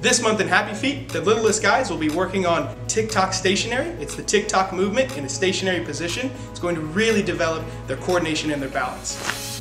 This month in Happy Feet, the littlest guys will be working on Tic Toc Stationary. It's the Tic Toc movement in a stationary position. It's going to really develop their coordination and their balance.